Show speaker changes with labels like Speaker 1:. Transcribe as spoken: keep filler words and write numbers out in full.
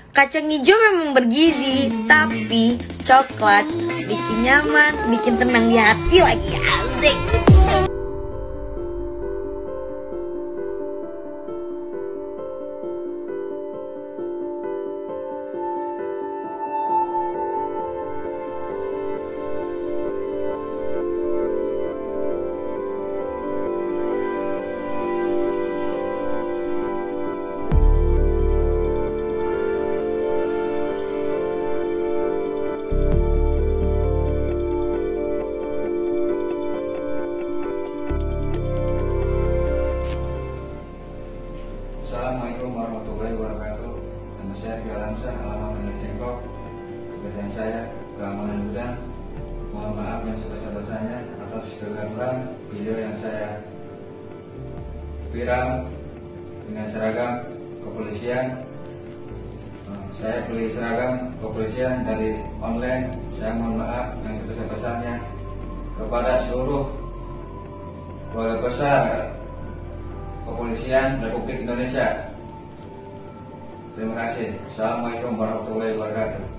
Speaker 1: Kacang hijau memang bergizi, tapi coklat bikin nyaman, bikin tenang di hati lagi. Asik.
Speaker 2: Assalamualaikum warahmatullahi wabarakatuh. Nama saya Rizky Alamsyah, alamat Menjengkok. Pekerjaan saya keamanan gudang. Mohon maaf yang sebesar-besarnya atas kegagalan video yang saya viral dengan seragam kepolisian. Saya beli seragam kepolisian dari online. Saya mohon maaf yang sebesar-besarnya kepada seluruh keluarga besar Kepolisian Republik Indonesia. Terima kasih. Assalamualaikum warahmatullahi wabarakatuh.